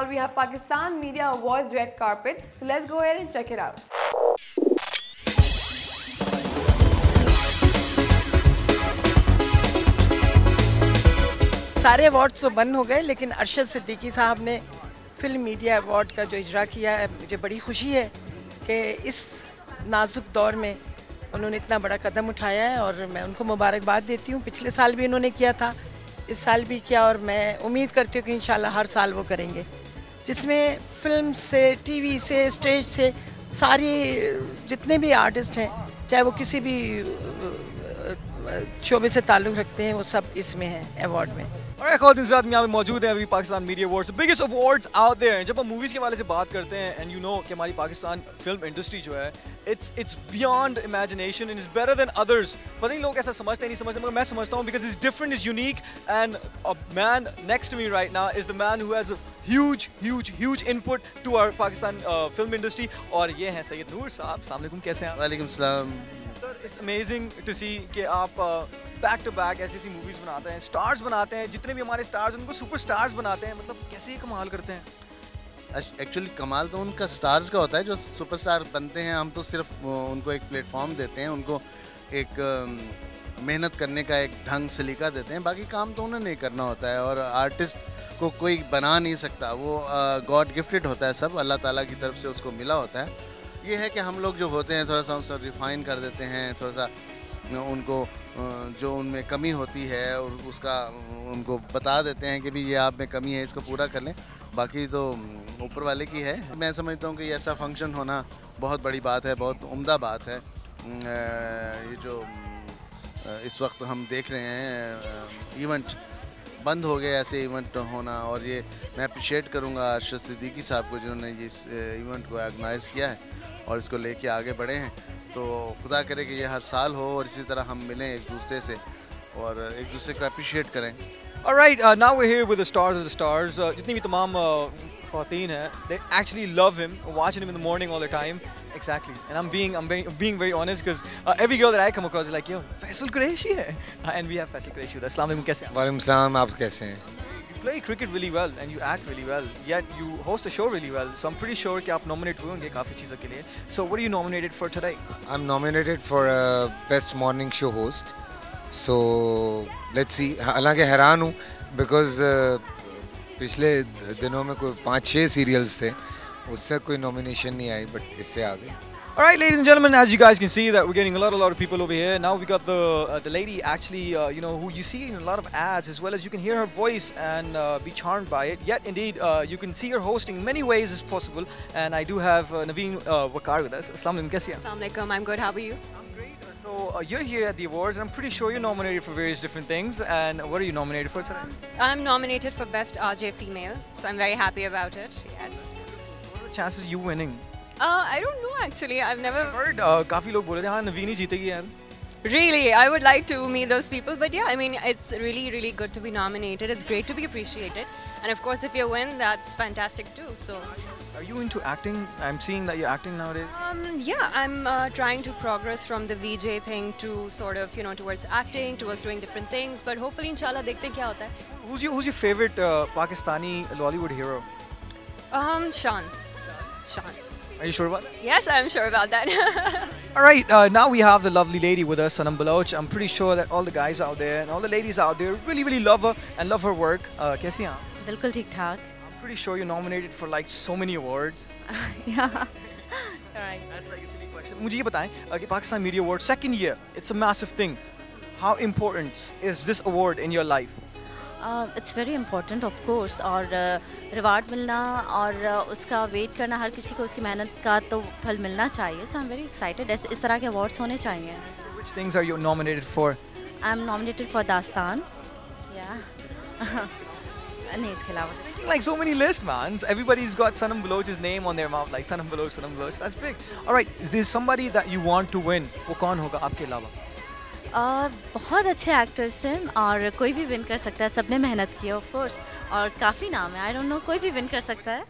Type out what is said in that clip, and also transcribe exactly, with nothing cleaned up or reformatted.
we have Pakistan Media Awards red carpet. So let's go ahead and check it out. सारे awards तो बंद हो गए, लेकिन अरशद सिद्दीकी साहब ने फिल्म मीडिया अवार्ड का जो इजरा किया है, मुझे बड़ी खुशी है कि इस नाजुक दौर में उन्होंने इतना बड़ा कदम उठाया है और मैं उनको मुबारकबाद देती हूँ। पिछले साल भी उन्होंने किया था, इस साल भी किया और मैं उम्मीद करती हूँ कि इंशाल्लाह हर साल वो करेंगे, जिसमें फिल्म से, टीवी से, स्टेज से सारे जितने भी आर्टिस्ट हैं, चाहे वो किसी भी शोबे से ताल्लुक़ रखते हैं, वो सब इसमें हैं अवार्ड में। और एक और दिन रात में यहाँ पे मौजूद हैं अभी Pakistan media awards, biggest awards out there. जब हम मूवीज़ के वाले से बात करते हैं एंड यू नो कि हमारी पाकिस्तान फिल्म इंडस्ट्री जो है it's it's beyond imagination and is better than others. पता नहीं लोग ऐसा समझते नहीं समझते, मगर मैं समझता हूँ because is different, is unique and a man next to me right now is the man who has huge huge huge input to our Pakistan film industry, और ये हैं सैयद नूर साहब। अस्सलाम वालेकुम, कैसे हैं आप? वालेकुम सलाम। Sir it's amazing to see कि आप बैक टू बैक ऐसी ऐसी मूवीज़ बनाते हैं, स्टार्स बनाते हैं, जितने भी हमारे स्टार्स उनको सुपर स्टार्स बनाते हैं, मतलब कैसे ये कमाल करते हैं? एक्चुअली कमाल तो उनका स्टार्स का होता है जो सुपरस्टार बनते हैं। हम तो सिर्फ उनको एक प्लेटफॉर्म देते हैं, उनको एक मेहनत करने का एक ढंग सलीका देते हैं, बाकी काम तो उन्हें नहीं करना होता है। और आर्टिस्ट को कोई बना नहीं सकता, वो गॉड गिफ्टेड होता है, सब अल्लाह ताला की तरफ से उसको मिला होता है। ये है कि हम लोग जो होते हैं थोड़ा सा उसको रिफ़ाइन कर देते हैं, थोड़ा सा उनको जो उनमें कमी होती है और उसका उनको बता देते हैं कि भी ये आप में कमी है, इसको पूरा कर लें, बाकी तो ऊपर वाले की है। मैं समझता हूँ कि ऐसा फंक्शन होना बहुत बड़ी बात है, बहुत उम्दा बात है। ये जो इस वक्त हम देख रहे हैं इवेंट बंद हो गए, ऐसे इवेंट होना, और ये मैं अप्रिशिएट करूँगा अरशद सिद्दीकी साहब को जिन्होंने इस इवेंट को ऑर्गेनाइज़ किया है और इसको लेके आगे बढ़े हैं। तो खुदा करे कि ये हर साल हो और इसी तरह हम मिलें एक दूसरे से और एक दूसरे को अप्रिशिएट करें। Alright, uh, now we're here with the stars of the stars. Uh, जितनी भी तमाम ख़वातीन हैं, they actually love him, watching him in the morning all the time. Exactly, and I'm being I'm being, being very honest because uh, every girl that I come across is like, yo, Faisal Qureshi hai, uh, and we have Faisal Qureshi with us. Assalamu alaikum, कैसे हैं? वालेकुम सलाम, आप कैसे हैं? You play cricket really well and you act really well, yet you host a show really well. So I'm pretty sure कि आप nominate हुए होंगे काफ़ी चीज़ों के लिए. So what are you nominated for today? I'm nominated for a best morning show host. So let's see. हालांकि हैरान हूँ because uh, पिछले दिनों में कोई पाँच छः सीरियल्स थे, उससे कोई नॉमिनेशन नहीं आई, बट इससे आ गई। Alright, ladies and gentlemen, as you guys can see that we're getting a lot, a lot of people over here. Now we got the uh, the lady actually, uh, you know, who you see in a lot of ads, as well as you can hear her voice and uh, be charmed by it. Yet, indeed, uh, you can see her hosting in many ways as possible. And I do have uh, Naveen uh, Waqar with us. Assalamu alaikum, kaisi hain? Assalamu alaikum, I'm good. How are you? I'm great. So uh, you're here at the awards, and I'm pretty sure you're nominated for various different things. And what are you nominated for today? I'm nominated for Best R J Female, so I'm very happy about it. Yes. What are the chances you winning? Uh, I don't know actually. I've never I've heard uh, काफी लोग बोल रहे थे हाँ नवीन ही जीतेगी यार. Really, I would like to meet those people, but yeah, I mean, it's really, really good to be nominated. It's great to be appreciated, and of course, if you win, that's fantastic too. So, are you into acting? I'm seeing that you're acting nowadays. um, yeah, I'm uh, trying to progress from the V J thing to sort of, you know, towards acting, towards doing different things. But hopefully, inshallah, dekhte hain kya hota hai. Who's your Who's your favorite uh, Pakistani Bollywood hero? Um, Shan. Shan. Are you sure about that? Yes, I'm sure about that. All right, uh, now we have the lovely lady with us, Sanam Baloch. I'm pretty sure that all the guys out there and all the ladies out there really, really love her and love her work. Uh, कैसी हैं आप? बिल्कुल ठीक ठाक. I'm pretty sure you're nominated for like so many awards. Yeah. All right. That's like a silly question. मुझे ये बताएं uh, कि Pakistan Media Awards second year, it's a massive thing. How important is this award in your life? It's very important of course, और reward मिलना और uh, उसका wait करना, हर किसी को उसकी मेहनत का तो फल मिलना चाहिए. So I am very excited. इस तरह के अवार्ड्स होने चाहिए. Which things are you nominated for? I am nominated for Dastaan. या नहीं, इसके अलावा like so many lists, man. Everybody's got Sanam Baloch's name on their mouth, like Sanam Baloch, Sanam Baloch. That's big. All right, is there somebody that you want to win? वो कौन होगा आपके अलावा? और बहुत अच्छे एक्टर्स हैं और कोई भी विन कर सकता है. सबने मेहनत की है ऑफ कोर्स, और काफ़ी नाम है. आई डोंट नो, कोई भी विन कर सकता है.